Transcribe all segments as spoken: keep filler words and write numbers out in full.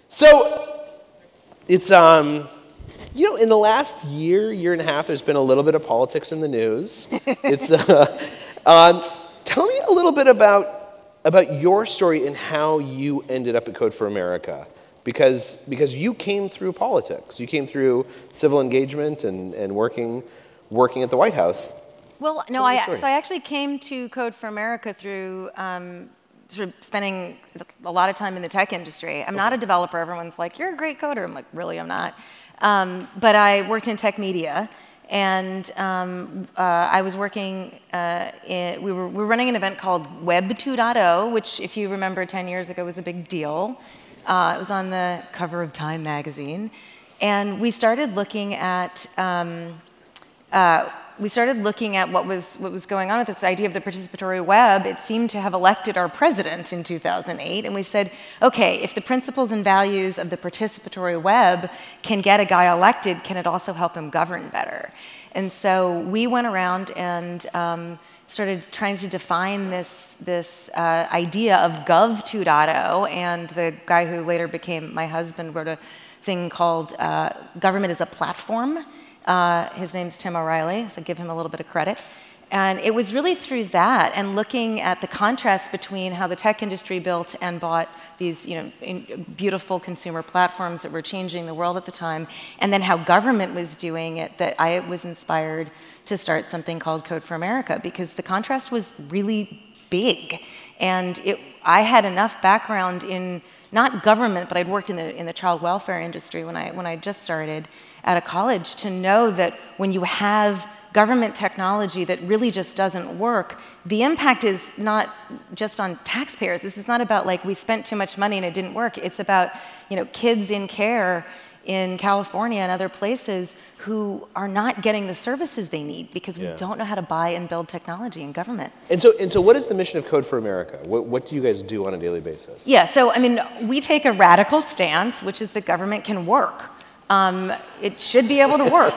So it's, um, you know, in the last year, year and a half, there's been a little bit of politics in the news. It's, uh, um, tell me a little bit about, about your story and how you ended up at Code for America. Because, because you came through politics. You came through civil engagement and, and working, working at the White House. Well, no, I, so I actually came to Code for America through um, sort of spending a lot of time in the tech industry. I'm okay. not a developer. Everyone's like, you're a great coder. I'm like, really, I'm not. Um, but I worked in tech media. And um, uh, I was working, uh, in, we, were, we were running an event called Web two point oh, which, if you remember, ten years ago was a big deal. Uh, it was on the cover of Time magazine. And we started looking at, um, uh, we started looking at what was, what was going on with this idea of the participatory web. It seemed to have elected our president in two thousand eight. And we said, OK, if the principles and values of the participatory web can get a guy elected, can it also help him govern better? And so we went around and um, started trying to define this, this uh, idea of Gov two point oh, and the guy who later became my husband wrote a thing called uh, Government as a Platform. Uh, his name's Tim O'Reilly, so give him a little bit of credit. And it was really through that and looking at the contrast between how the tech industry built and bought these you know, in beautiful consumer platforms that were changing the world at the time, and then how government was doing it, that I was inspired to start something called Code for America, because the contrast was really big. And it, I had enough background in, not government, but I'd worked in the, in the child welfare industry when I, when I just started at a college, to know that when you have government technology that really just doesn't work, the impact is not just on taxpayers. This is not about like we spent too much money and it didn't work. It's about you know kids in care in California and other places who are not getting the services they need because we yeah. don't know how to buy and build technology in government. And so, and so what is the mission of Code for America? What, what do you guys do on a daily basis? Yeah, so I mean, we take a radical stance, which is that government can work. Um, it should be able to work.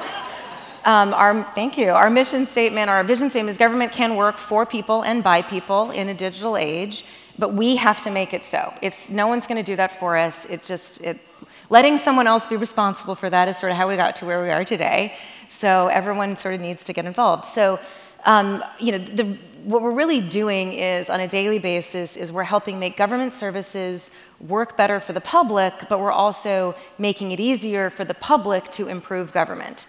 Um, our, thank you. Our mission statement, our vision statement is government can work for people and by people in a digital age, but we have to make it so. It's, no one's going to do that for us. It just, it, letting someone else be responsible for that is sort of how we got to where we are today. So everyone sort of needs to get involved. So, um, you know, the, what we're really doing is, on a daily basis, is we're helping make government services work better for the public, but we're also making it easier for the public to improve government.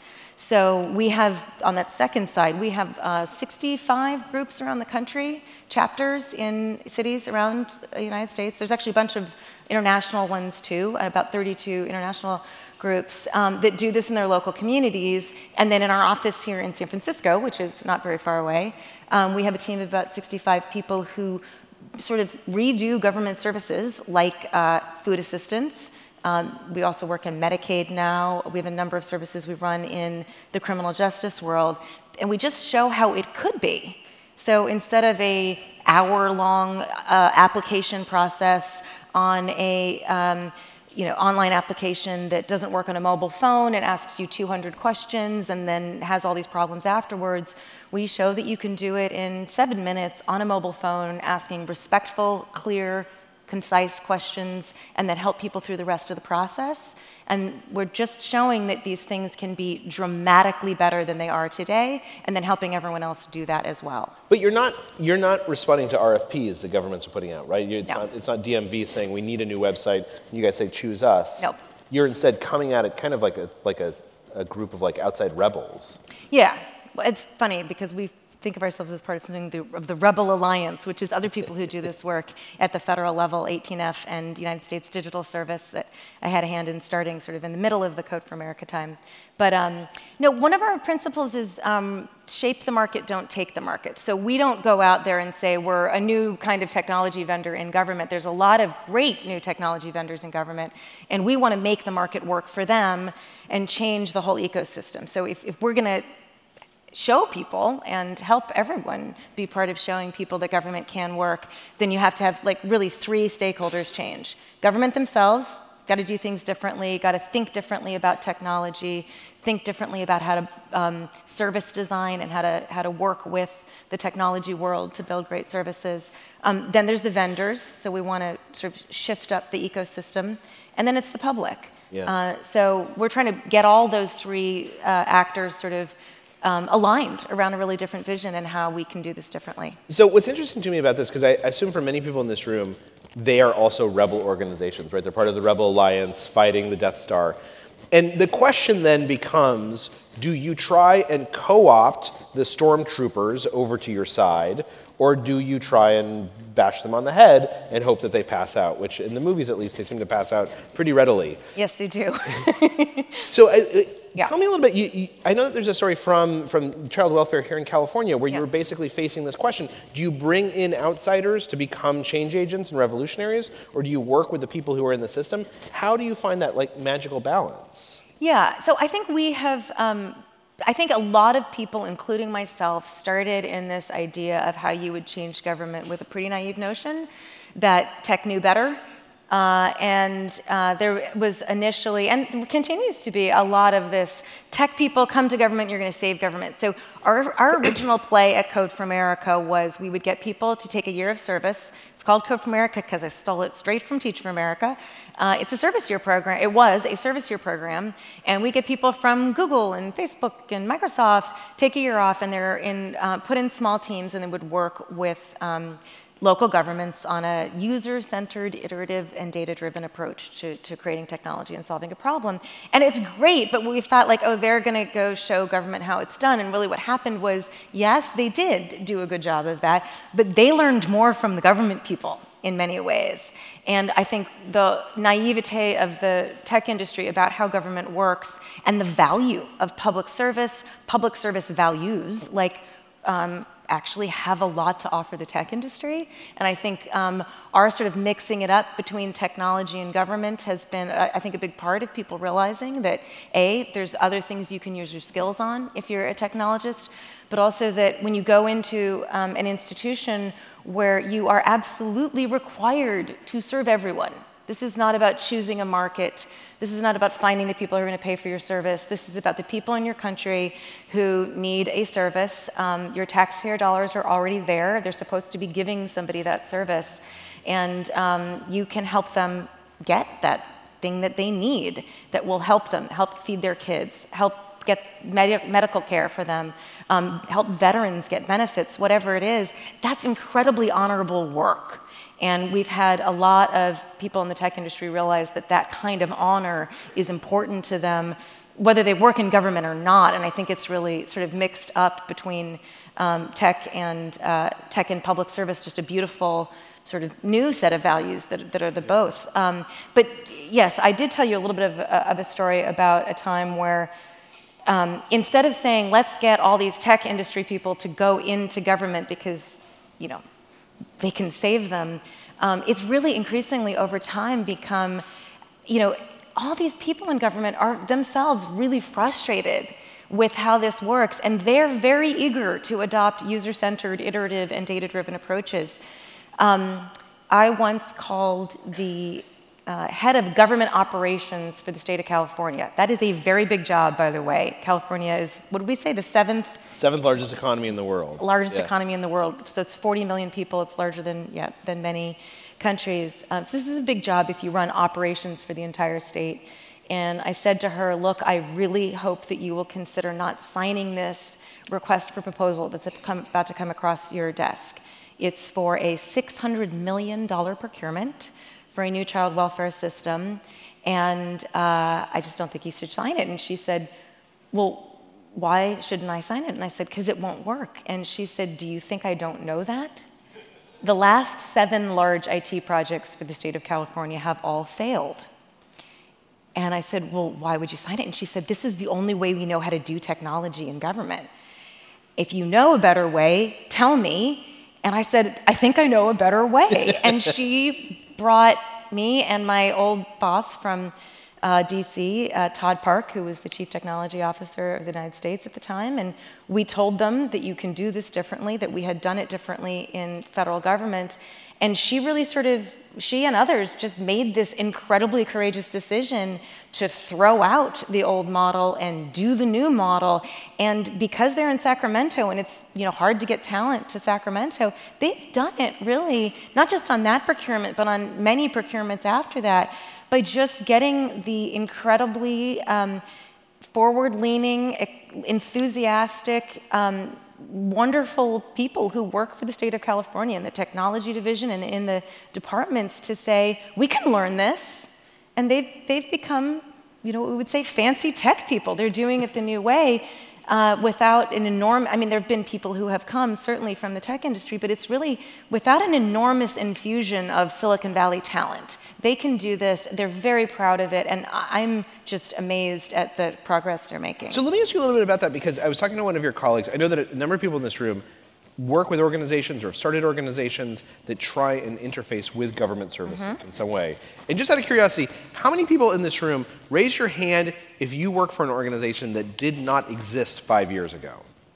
So we have, on that second side, we have uh, sixty-five groups around the country, chapters in cities around the United States. There's actually a bunch of international ones too, about thirty-two international groups um, that do this in their local communities. And then in our office here in San Francisco, which is not very far away, um, we have a team of about sixty-five people who sort of redo government services like uh, food assistance. Um, we also work in Medicaid now. We have a number of services we run in the criminal justice world. And we just show how it could be. So instead of a hour-long uh, application process on a um, you know, online application that doesn't work on a mobile phone and asks you two hundred questions and then has all these problems afterwards, we show that you can do it in seven minutes on a mobile phone, asking respectful, clear, concise questions, and then help people through the rest of the process. And we're just showing that these things can be dramatically better than they are today, and then helping everyone else do that as well. But you're not, you're not responding to R F Ps the governments are putting out, right? It's, no. not, it's not D M V saying we need a new website, and you guys say choose us. Nope. You're instead coming at it kind of like a, like a, a group of like outside rebels. Yeah, well, it's funny because we think of ourselves as part of something of the Rebel Alliance, which is other people who do this work at the federal level, eighteen F and United States Digital Service, that I had a hand in starting sort of in the middle of the Code for America time. But um, no, one of our principles is um, shape the market, don't take the market. So we don't go out there and say we're a new kind of technology vendor in government. There's a lot of great new technology vendors in government, and we want to make the market work for them and change the whole ecosystem. So if, if we're going to show people and help everyone be part of showing people that government can work, then you have to have like really three stakeholders change. Government themselves, got to do things differently, got to think differently about technology, think differently about how to um, service design and how to, how to work with the technology world to build great services. Um, then there's the vendors, so we want to sort of shift up the ecosystem. and then it's the public. Yeah. Uh, so we're trying to get all those three uh, actors sort of um, aligned around a really different vision and how we can do this differently. So what's interesting to me about this, because I assume for many people in this room, they are also rebel organizations, right? They're part of the Rebel Alliance fighting the Death Star. And the question then becomes, do you try and co-opt the stormtroopers over to your side, or do you try and bash them on the head and hope that they pass out, which in the movies at least, they seem to pass out pretty readily. Yes, they do. So uh, yeah. tell me a little bit, you, you, I know that there's a story from, from child welfare here in California where yeah. you were basically facing this question. Do you bring in outsiders to become change agents and revolutionaries, or do you work with the people who are in the system? How do you find that like magical balance? Yeah, so I think we have, um, I think a lot of people, including myself, started in this idea of how you would change government with a pretty naive notion that tech knew better. Uh, and uh, there was initially, and continues to be, a lot of this, tech people come to government, you're going to save government. So our, our original play at Code for America was we would get people to take a year of service. It's called Code for America because I stole it straight from Teach for America. Uh, it's a service year program. It was a service year program. And we get people from Google and Facebook and Microsoft take a year off, and they're in, uh, put in small teams, and they would work with um, local governments on a user-centered, iterative, and data-driven approach to, to creating technology and solving a problem. And it's great, but we thought like, oh, they're gonna go show government how it's done. And really what happened was, yes, they did do a good job of that, but they learned more from the government people in many ways. And I think the naivete of the tech industry about how government works and the value of public service, public service values, like um, actually have a lot to offer the tech industry. And I think um, our sort of mixing it up between technology and government has been, uh, I think, a big part of people realizing that, A, there's other things you can use your skills on if you're a technologist, but also that when you go into um, an institution where you are absolutely required to serve everyone. This is not about choosing a market. This is not about finding the people who are going to pay for your service. This is about the people in your country who need a service. Um, your taxpayer dollars are already there. They're supposed to be giving somebody that service. And um, you can help them get that thing that they need that will help them, help feed their kids, help get med medical care for them, um, help veterans get benefits, whatever it is. That's incredibly honorable work. And we've had a lot of people in the tech industry realize that that kind of honor is important to them, whether they work in government or not. And I think it's really sort of mixed up between um, tech and uh, tech and public service, just a beautiful sort of new set of values that, that are the both. Um, but yes, I did tell you a little bit of, uh, of a story about a time where um, instead of saying, let's get all these tech industry people to go into government because, you know, they can save them, um, it's really increasingly over time become, you know, all these people in government are themselves really frustrated with how this works, and they're very eager to adopt user-centered, iterative, and data-driven approaches. Um, I once called the uh, head of government operations for the state of California. That is a very big job, by the way. California is, what did we say, the seventh? Seventh largest economy in the world. Largest yeah. economy in the world. So it's forty million people. It's larger than, yeah, than many countries. Um, so this is a big job if you run operations for the entire state. And I said to her, look, I really hope that you will consider not signing this request for proposal that's about to come across your desk. It's for a six hundred million dollar procurement for a new child welfare system, and uh, I just don't think you should sign it. And she said, well, why shouldn't I sign it? And I said, because it won't work. And she said, do you think I don't know that? The last seven large I T projects for the state of California have all failed. And I said, well, why would you sign it? And she said, this is the only way we know how to do technology in government. If you know a better way, tell me. And I said, I think I know a better way. And she brought me and my old boss from uh, D C, uh, Todd Park, who was the chief technology officer of the United States at the time, and we told them that you can do this differently, that we had done it differently in federal government. And she really sort of, she and others just made this incredibly courageous decision to throw out the old model and do the new model. And because they're in Sacramento and it's, you know, hard to get talent to Sacramento, they've done it really, not just on that procurement, but on many procurements after that. by just getting the incredibly um, forward-leaning, enthusiastic, um, wonderful people who work for the state of California in the technology division and in the departments to say, we can learn this. And they've, they've become, you know, what we would say fancy tech people. They're doing it the new way uh, without an enormous, I mean, there have been people who have come certainly from the tech industry, but it's really without an enormous infusion of Silicon Valley talent. They can do this, they're very proud of it, and I'm just amazed at the progress they're making. So let me ask you a little bit about that, because I was talking to one of your colleagues. I know that a number of people in this room work with organizations or have started organizations that try and interface with government services mm-hmm. in some way. And just out of curiosity, how many people in this room, raise your hand if you work for an organization that did not exist five years ago?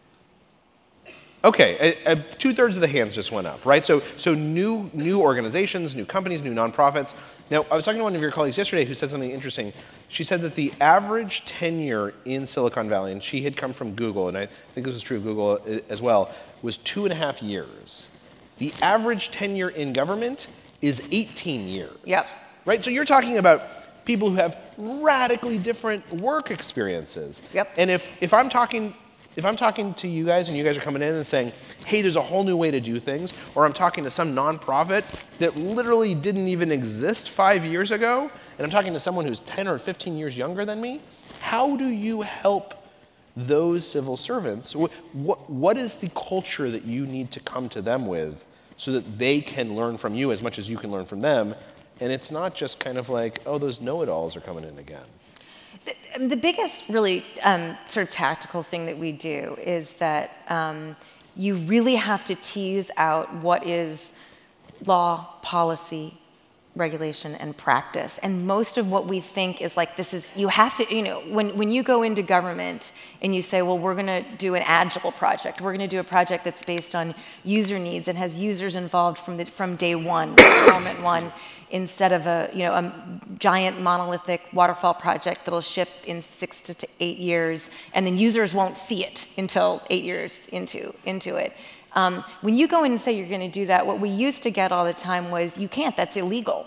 Okay, uh, uh, two-thirds of the hands just went up, right? So, so new, new organizations, new companies, new nonprofits. Now, I was talking to one of your colleagues yesterday who said something interesting. She said that the average tenure in Silicon Valley, and she had come from Google, and I think this is true of Google as well, was two and a half years. The average tenure in government is eighteen years. Yep. Right? So you're talking about people who have radically different work experiences. Yep. And if, if I'm talking If I'm talking to you guys and you guys are coming in and saying, hey, there's a whole new way to do things, or I'm talking to some nonprofit that literally didn't even exist five years ago, and I'm talking to someone who's ten or fifteen years younger than me, how do you help those civil servants? What, what, what is the culture that you need to come to them with so that they can learn from you as much as you can learn from them? And it's not just kind of like, oh, those know-it-alls are coming in again. The, the biggest really um, sort of tactical thing that we do is that um, you really have to tease out what is law, policy, regulation, and practice. And most of what we think is like, this is, you have to, you know, when, when you go into government and you say, well, we're going to do an agile project, we're going to do a project that's based on user needs and has users involved from, the, from day one, moment one, instead of a, you know, a giant monolithic waterfall project that'll ship in six to eight years, and then users won't see it until eight years into, into it. Um, when you go in and say you're going to do that, what we used to get all the time was, you can't, that's illegal.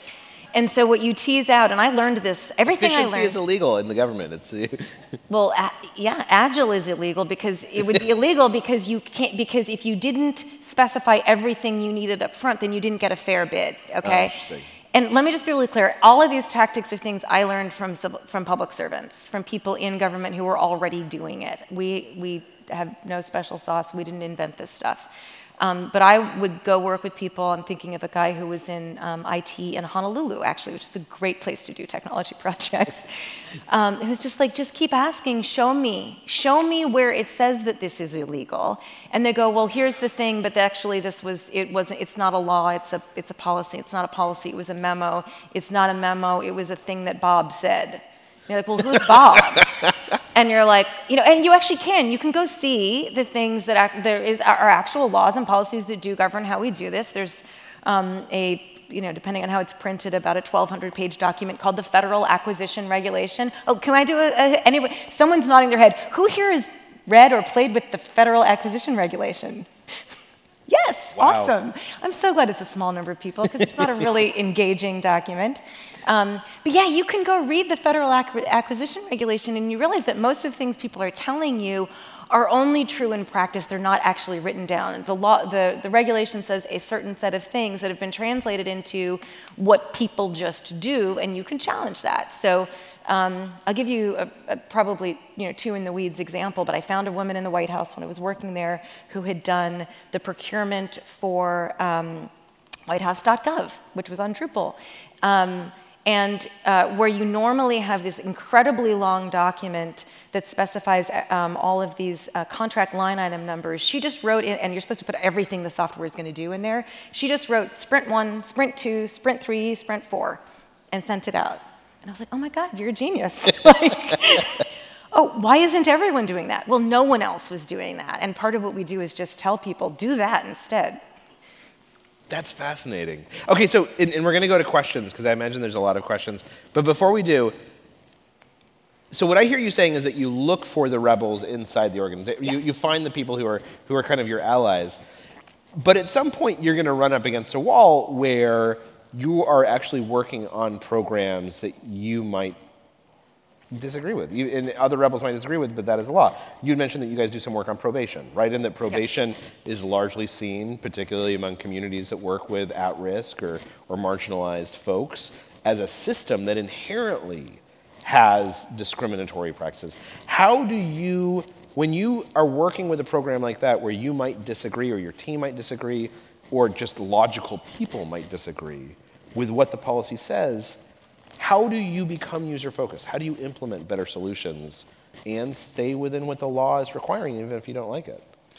And so what you tease out, and I learned this, everything I learned— Efficiency is illegal in the government. It's well, uh, yeah, agile is illegal because it would be illegal because you can't, because if you didn't specify everything you needed up front, then you didn't get a fair bid, okay? Oh, interesting. And let me just be really clear, all of these tactics are things I learned from, from public servants, from people in government who were already doing it. We, we have no special sauce, we didn't invent this stuff. Um, but I would go work with people. I'm thinking of a guy who was in um, I T in Honolulu, actually, which is a great place to do technology projects. Um, it was just like, just keep asking, show me. Show me where it says that this is illegal. And they go, well, here's the thing, but actually this was, it wasn't, it's not a law, it's a, it's a policy. It's not a policy, it was a memo. It's not a memo, it was a thing that Bob said. And you're like, well, who's Bob? And you're like, you know, and you actually can. You can go see the things that act, there is are actual laws and policies that do govern how we do this. There's um, a, you know, depending on how it's printed, about a twelve hundred page document called the Federal Acquisition Regulation. Oh, can I do a, a anyway? Someone's nodding their head. Who here has read or played with the Federal Acquisition Regulation? Yes, wow. Awesome. I'm so glad it's a small number of people because it's not a really engaging document. Um, but yeah, you can go read the Federal Acqu Acquisition Regulation and you realize that most of the things people are telling you are only true in practice. They're not actually written down. The, law, the, the regulation says a certain set of things that have been translated into what people just do, and you can challenge that. So um, I'll give you a, a probably you know, two in the weeds example, but I found a woman in the White House when I was working there who had done the procurement for um, white house dot gov, which was on Drupal. Um, And uh, where you normally have this incredibly long document that specifies um, all of these uh, contract line item numbers, she just wrote in, and you're supposed to put everything the software is going to do in there, she just wrote sprint one, sprint two, sprint three, sprint four, and sent it out. And I was like, oh my God, you're a genius. Like, oh, why isn't everyone doing that? Well, no one else was doing that. And part of what we do is just tell people, do that instead. That's fascinating. Okay, so, and, and we're going to go to questions, because I imagine there's a lot of questions. But before we do, so what I hear you saying is that you look for the rebels inside the organization. Yeah. You, you find the people who are, who are kind of your allies. But at some point, you're going to run up against a wall where you are actually working on programs that you might disagree with. You, and other rebels might disagree with, but that is a law. You mentioned that you guys do some work on probation, right? And that probation yep. is largely seen, particularly among communities that work with at-risk or, or marginalized folks, as a system that inherently has discriminatory practices. How do you, when you are working with a program like that where you might disagree or your team might disagree or just logical people might disagree with what the policy says, how do you become user-focused? How do you implement better solutions and stay within what the law is requiring, even if you don't like it?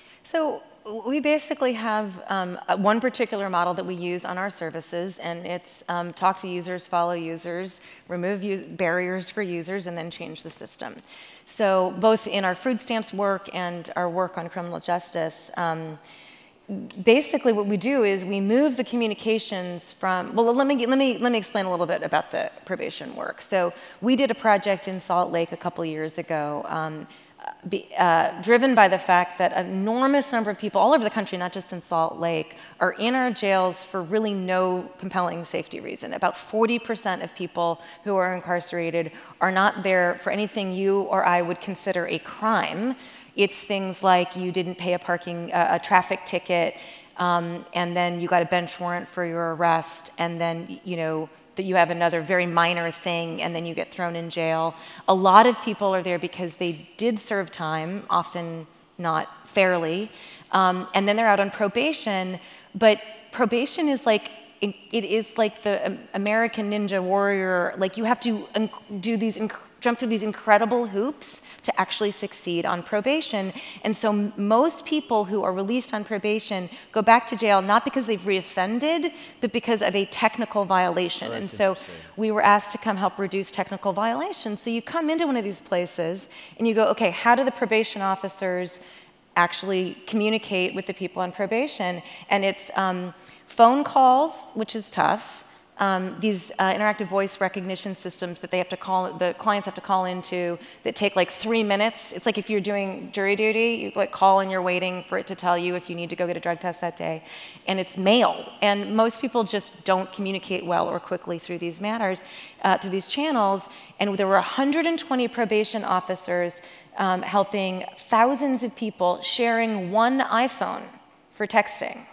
So we basically have um, one particular model that we use on our services, and it's um, talk to users, follow users, remove barriers for users, and then change the system. So both in our food stamps work and our work on criminal justice, um, basically what we do is we move the communications from, well, let me, let me, let me explain a little bit about the probation work. So we did a project in Salt Lake a couple years ago, um, be, uh, driven by the fact that an enormous number of people all over the country, not just in Salt Lake, are in our jails for really no compelling safety reason. About forty percent of people who are incarcerated are not there for anything you or I would consider a crime. It's things like you didn't pay a parking, uh, a traffic ticket, um, and then you got a bench warrant for your arrest, and then, you know, that you have another very minor thing, and then you get thrown in jail. A lot of people are there because they did serve time, often not fairly, um, and then they're out on probation, but probation is like, it is like the American Ninja Warrior, like you have to do these, jump through these incredible hoops to actually succeed on probation. And so most people who are released on probation go back to jail not because they've reoffended, but because of a technical violation. Oh, and so we were asked to come help reduce technical violations. So you come into one of these places and you go, okay, how do the probation officers actually communicate with the people on probation? And it's um, phone calls, which is tough. Um, these uh, interactive voice recognition systems that they have to call, the clients have to call into that take like three minutes. It's like if you're doing jury duty, you like call and you're waiting for it to tell you if you need to go get a drug test that day. And it's mail. And most people just don't communicate well or quickly through these matters, uh, through these channels. And there were one hundred twenty probation officers um, helping thousands of people sharing one iPhone for texting.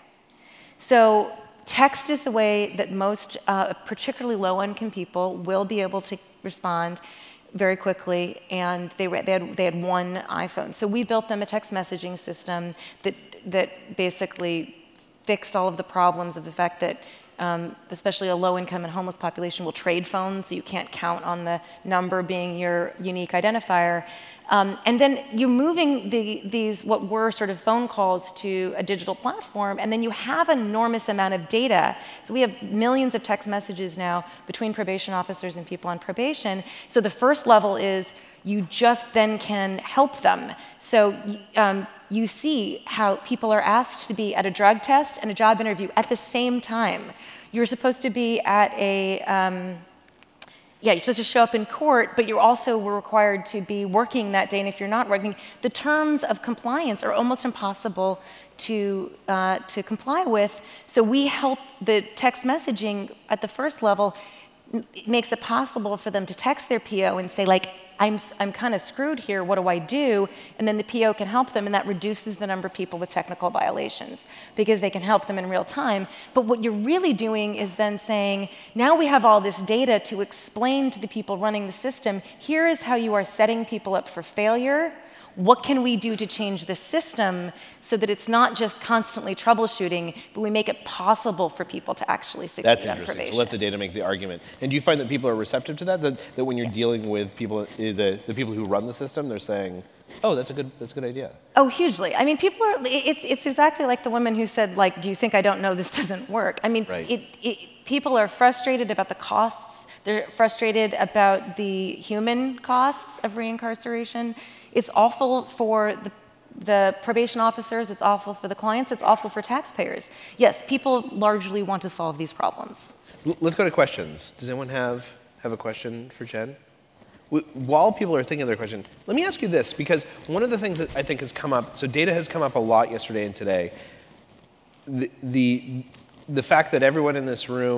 So text is the way that most, uh, particularly low-income people, will be able to respond very quickly, and they, they, had, they had one iPhone. So we built them a text messaging system that, that basically fixed all of the problems of the fact that um, especially a low-income and homeless population will trade phones, so you can't count on the number being your unique identifier. Um, and then you're moving the, these, what were sort of phone calls to a digital platform, and then you have an enormous amount of data. So we have millions of text messages now between probation officers and people on probation. So the first level is you just then can help them. So um, you see how people are asked to be at a drug test and a job interview at the same time. You're supposed to be at a, um, yeah, you're supposed to show up in court, but you also were required to be working that day, and if you're not working, the terms of compliance are almost impossible to, uh, to comply with. So we help the text messaging at the first level. It makes it possible for them to text their P O and say, like, I'm, I'm kind of screwed here, what do I do? And then the P O can help them, and that reduces the number of people with technical violations because they can help them in real time. But what you're really doing is then saying, now we have all this data to explain to the people running the system, here is how you are setting people up for failure. What can we do to change the system so that it's not just constantly troubleshooting, but we make it possible for people to actually succeed That's on interesting. probation? So let the data make the argument. And do you find that people are receptive to that? That, that when you're yeah. dealing with people, the, the people who run the system, they're saying, oh, that's a good, that's a good idea. Oh, hugely. I mean, people are, it's, it's exactly like the woman who said, like, do you think I don't know this doesn't work? I mean, right. it, it, people are frustrated about the costs. They're frustrated about the human costs of reincarceration. It's awful for the, the probation officers, it's awful for the clients, it's awful for taxpayers. Yes, people largely want to solve these problems. L- let's go to questions. Does anyone have, have a question for Jen? W- while people are thinking of their question, let me ask you this, because one of the things that I think has come up, so data has come up a lot yesterday and today. The, the, the fact that everyone in this room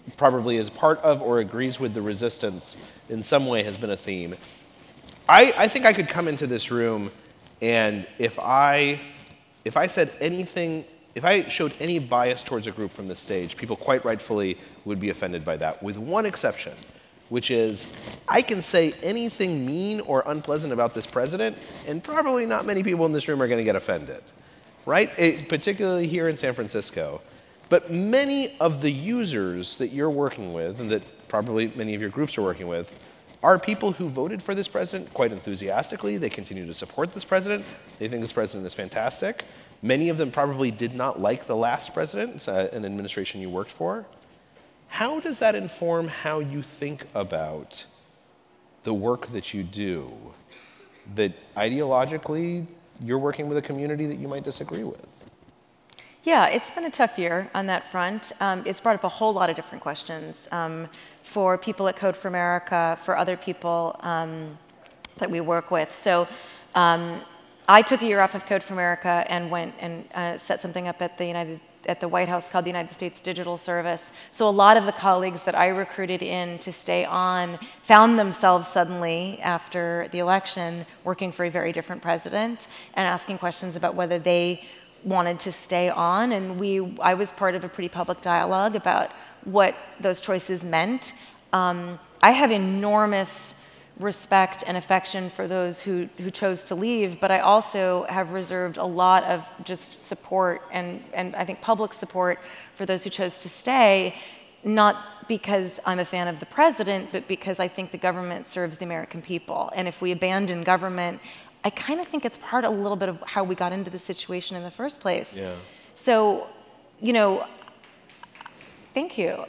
probably is part of or agrees with the resistance in some way has been a theme. I, I think I could come into this room and if I, if I said anything, if I showed any bias towards a group from this stage, people quite rightfully would be offended by that, with one exception, which is I can say anything mean or unpleasant about this president, and probably not many people in this room are going to get offended, right? It, particularly here in San Francisco. But many of the users that you're working with, and that probably many of your groups are working with, are people who voted for this president quite enthusiastically. They continue to support this president. They think this president is fantastic. Many of them probably did not like the last president, uh, an administration you worked for. How does that inform how you think about the work that you do? That ideologically, you're working with a community that you might disagree with? Yeah, it's been a tough year on that front. Um, it's brought up a whole lot of different questions um, for people at Code for America, for other people um, that we work with. So um, I took a year off of Code for America and went and uh, set something up at the United at the White House called the United States Digital Service. So a lot of the colleagues that I recruited in to stay on found themselves suddenly after the election working for a very different president and asking questions about whether they wanted to stay on. And we, I was part of a pretty public dialogue about what those choices meant. Um, I have enormous respect and affection for those who, who chose to leave, but I also have reserved a lot of just support and, and I think public support for those who chose to stay, not because I'm a fan of the president, but because I think the government serves the American people. And if we abandon government, I kind of think it's part a little bit of how we got into the situation in the first place. Yeah. So, you know, thank you.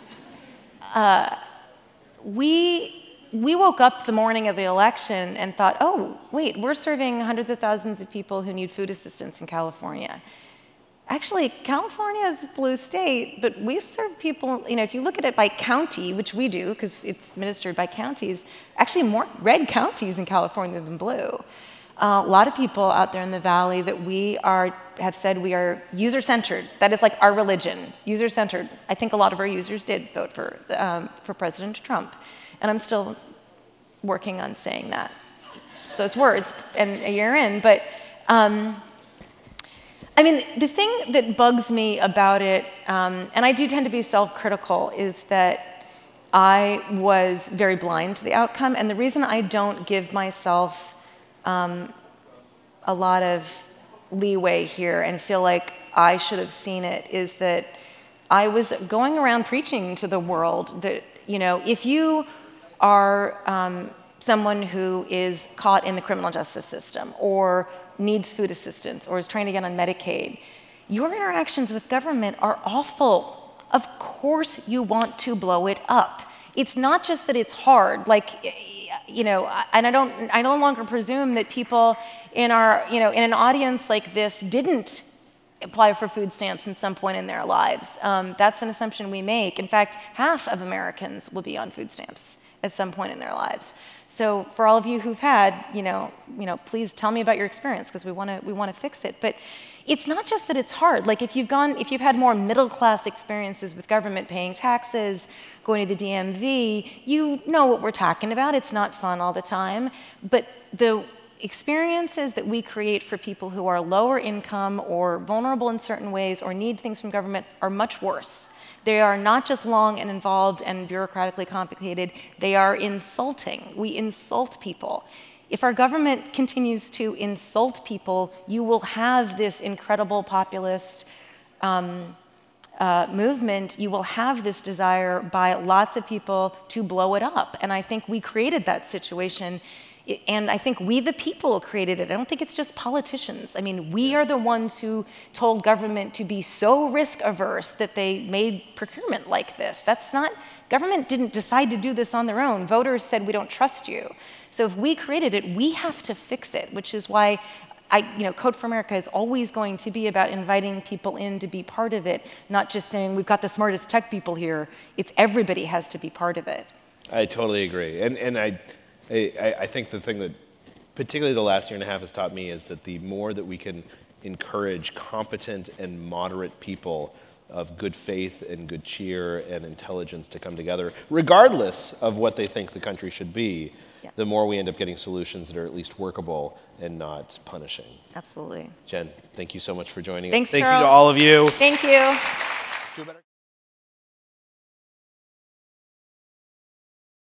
Uh, we, we woke up the morning of the election and thought, oh, wait, we're serving hundreds of thousands of people who need food assistance in California. Actually, California is a blue state, but we serve people, you know, if you look at it by county, which we do because it's administered by counties, actually more red counties in California than blue. Uh, a lot of people out there in the valley that we are, have said we are user-centered. That is like our religion, user-centered. I think a lot of our users did vote for, um, for President Trump. And I'm still working on saying that, those words, and a year in. But um, I mean, the thing that bugs me about it, um, and I do tend to be self-critical, is that I was very blind to the outcome. And the reason I don't give myself um, a lot of leeway here and feel like I should have seen it is that I was going around preaching to the world that, you know, if you are um, someone who is caught in the criminal justice system or needs food assistance or is trying to get on Medicaid, your interactions with government are awful. Of course you want to blow it up. It's not just that it's hard, like, you know, and I don't, I no longer presume that people in our, you know, in an audience like this didn't apply for food stamps at some point in their lives. Um, that's an assumption we make. In fact, half of Americans will be on food stamps at some point in their lives. So for all of you who've had, you know, you know, please tell me about your experience because we want to we want to fix it. But it's not just that it's hard. Like if you've gone, if you've had more middle class experiences with government paying taxes, going to the D M V, you know what we're talking about. It's not fun all the time. But the experiences that we create for people who are lower income or vulnerable in certain ways or need things from government are much worse. They are not just long and involved and bureaucratically complicated, they are insulting. We insult people. If our government continues to insult people, you will have this incredible populist um, uh, movement. You will have this desire by lots of people to blow it up. And I think we created that situation. And I think we, the people, created it. I don't think it's just politicians. I mean, we are the ones who told government to be so risk averse that they made procurement like this. That's not, government didn't decide to do this on their own. Voters said, we don't trust you. So if we created it, we have to fix it, which is why I, you know, Code for America is always going to be about inviting people in to be part of it, not just saying, we've got the smartest tech people here. It's everybody has to be part of it. I totally agree. And, and I, I, I think the thing that particularly the last year and a half has taught me is that the more that we can encourage competent and moderate people of good faith and good cheer and intelligence to come together, regardless of what they think the country should be, yeah. the more we end up getting solutions that are at least workable and not punishing. Absolutely. Jen, thank you so much for joining Thanks, us. Thank Charles. you to all of you. Thank you.